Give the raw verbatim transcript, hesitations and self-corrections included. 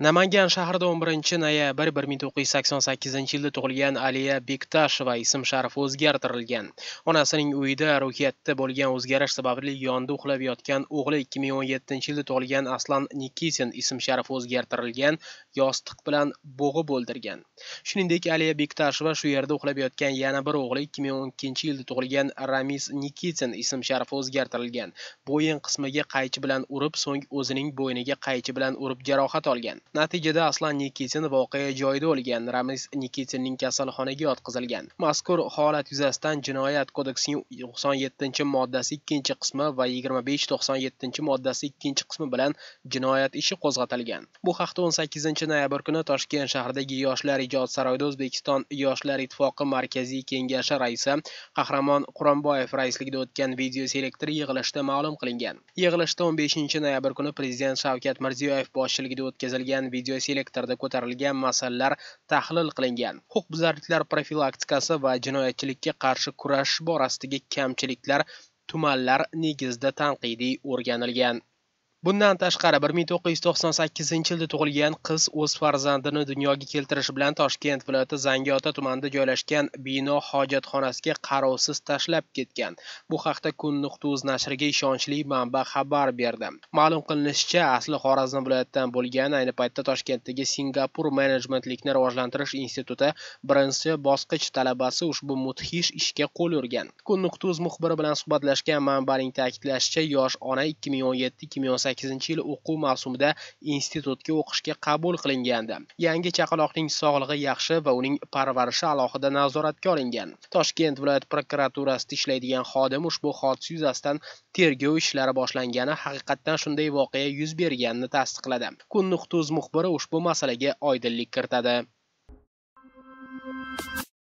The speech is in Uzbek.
Namangan shahrida o'n birinchi noyabr bir ming to'qqiz yuz sakson sakkizinchi yilda tug'ilgan Aliya Bektasheva ism sharifi o'zgartirilgan. Onasining uyida ruhiyatda bo'lgan o'zgarish sababli yonida uxlab yotgan o'g'li ikki ming o'n yettinchi yilda tug'ilgan Aslan Nikitin ism sharifi o'zgartirilgan, yostiq bilan bo'g'ib o'ldirgan. Shuningdek, Aliya Bektasheva shu yerda uxlab yotgan yana bir o'g'li ikki ming o'n ikkinchi yilda tug'ilgan Ramiz Nikitin ism sharifi o'zgartirilgan. Bo'yin qismiga qaychi bilan urib, so'ng o'zining bo'yniga qaychi bilan urib jarohat olgan. Natijada Aslan Nikitin voqea joyida o'lgan. Ramiz Nikitinning kasalxonaga yotqizilgan. Mazkur holat yuzasidan Jinoyat kodeksining to'qson yettinchi moddasi ikkinchi qismi va yigirma besh to'qson yettinchi moddasi ikkinchi qismi bilan jinoyat ishi qo'zg'atilgan. Bu haqda o'n sakkizinchi noyabr kuni Toshkent shahridagi Yoshlar ijod saroyida O'zbekiston Yoshlar ittifoqi markaziy kengashi raisi Qahramon Quronboyev raisligida o'tgan video selektor yig'ilishida ma'lum qilingan. Yig'ilishda o'n beshinchi noyabr kuni Prezident Shavkat Mirziyoyev boshchiligida o'tkazilgan video selektorda ko'tarilgan masalalar tahlil qilingan. Huquqbuzarliklar profilaktikasi va jinoyatchilikka qarshi kurash borasidagi kamchiliklar tumanlar negizida tanqidiy o'rganilgan. Bundan tashqari bir ming to'qqiz yuz to'qson sakkizinchi yilda tug'ilgan qiz o'z farzandini dunyoga keltirishi bilan Toshkent viloyati Zangiota tumanida joylashgan bino hojatxonasiga qarovsiz tashlab ketgan. Bu haqda Kun.uz nashriga ishonchli manba xabar berdi. Ma'lum qilinishicha, asli Xorazm viloyatidan bo'lgan, ayni paytda Toshkentdagi Singapur menejmentlikni rivojlantirish instituti birinchi bosqich talabasi ushbu mudhish ishga qo'l urgan. Kun.uz muxbiri bilan suhbatlashgan manbaning ta'kidlashicha, yosh ona ikki ming o'n yetti ikki ming o'n sakkizinchi yil o'quv mavsumida institutga o'qishga qabul qilingandi. Yangi chaqaloqning sog'lig'i yaxshi va uning parvarishi alohida nazoratga olingan. Toshkent viloyat prokuraturasida ishlaydigan xodim ushbu hodisa yuzasidan tergov ishlari boshlangani, haqiqatdan shunday voqea yuz berganini tasdiqladi. Kun.uz muxbiri ushbu masalaga oydinlik kiritadi.